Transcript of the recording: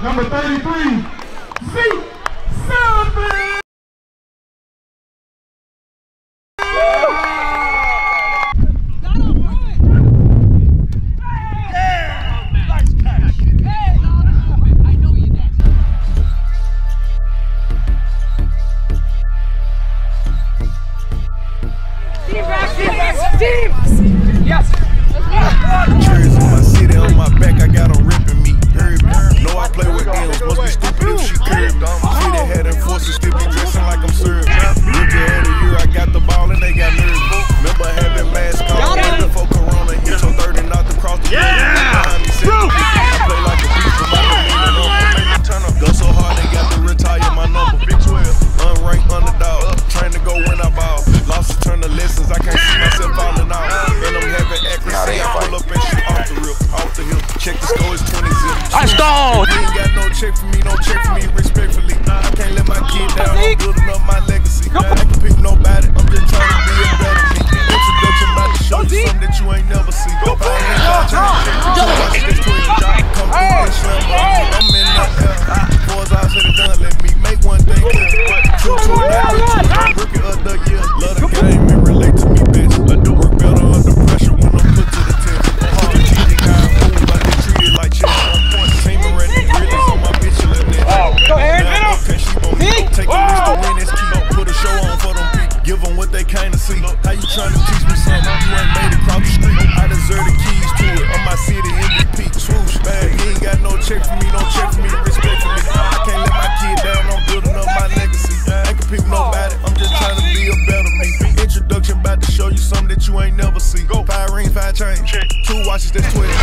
Number 33, C7. Yes! Cheers in my city, on my back, I got them ripping me. Know I play with M's, must be stupid if she curved. City had enforcers, still be dressing like I'm served. Rookie of the year, I got the ball and they got nerves. Remember having mask on, waiting for Corona, hit your 30 knocked across the room. I play like a beast from my domain. Go so hard, they got to retire my number. Big 12, unranked underdog, trying to go win I ball. Lost to turn the lessons, I can't see myself falling out. And I'm having accuracy, I pull up and shoot off the rip, off the hip. Check the score, it's 20 zip. I stole! You ain't got no check for me, don't check for me respectfully. I can't let my kid down, I'm building up my legacy. I can pick nobody, I'm just trying to be a better me. Introduction about to show you something that you ain't never seen. If I ain't got to check this twin, come through and slam on. I'm in that hell. Before it's all said and done, let me make one thing clear. True to that, rookie of the year. Love the game and relate to me, bitch. I do work better under pressure when I'm put to the test. Strategic, I move, I get treated like chess. Team around the grills on my bitch, you left that. Go ahead, okay, she gon' take a risk to win this key. Put a show on for them people. Give them what they kinda see. How you tryna teach me something? You ain't made it across the street. I deserve the keys to it. I'm my city MVP. Swoosh, bag. You ain't got no check for me, don't check for me respectfully. I can't let my kid down, I'm building up my legacy. I can pick nobody, I'm just trying to be a better me. Introduction about to show you something that you ain't never see. 5 rings, 5 chains, 2 watches, that's 12.